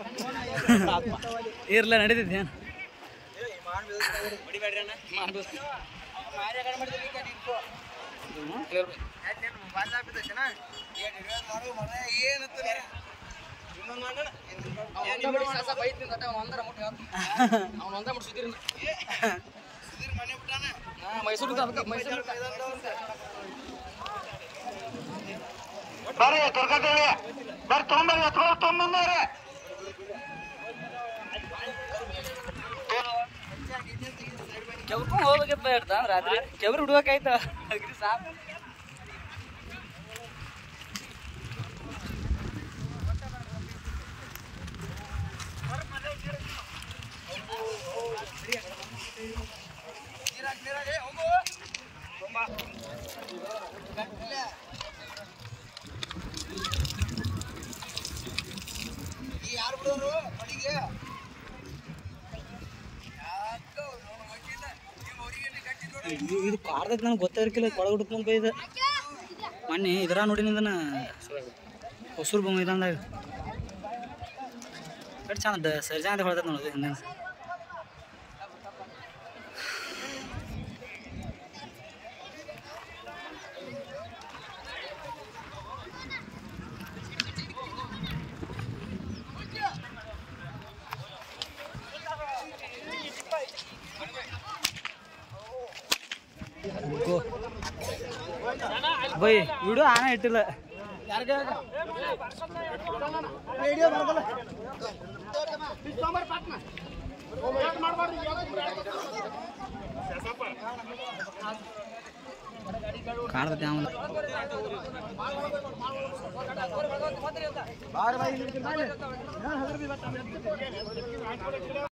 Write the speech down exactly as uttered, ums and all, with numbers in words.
ಇರ್ಲ ನಡೀತಿದ್ದೆ ಮೈಸೂರು ಬರ್ರಿ ದುರ್ಗಾದೇವಿ ಬರ್ರಿ ತೊಗೊಂಬರ್ರಿ ಎತ್ಕೊಳ್ಳಿ ತೊಗೊಂಬಂದವ್ರೆ ಕೆವ್ರ್ಕೊಂಡ್ ಹೋಗ್ಬೇಕಪ್ಪ ಇರ್ತ ರಾತ್ರಿ ಕೆವ್ರು ಹುಡ್ಬೇಕಾಯ್ತ ಸಾಕು ಯಾರು ಬಿಡೋರು ಮಳಿಗೆ ಇದು ಕಾಡ್ದೈತೆ ನನಗೆ ಗೊತ್ತಾಗಿರ್ಕಿಲ್ಲ ಕೊಳಗ ಹುಡ್ಕೊಂಡ್ ಬೈದ ಮೊನ್ನೆ ಇದ್ರ ನೋಡಿ ನಿಂದನ ಹೊಸೂರು ಬೊಮ್ಮ ಇದಂದಾಗ ಎಷ್ಟು ಚಂದ ಸರಿ ಚಂದ ಹೊಳ್ತೈತೆ ನೋಡೋದು ಹಿಂದೆ ಬೈ ವಿಡಿಯೋ ಆನ ಇಟ್ಟಿಲ್ಲ ಕಾಣ್ತೈತೆ ಅವನು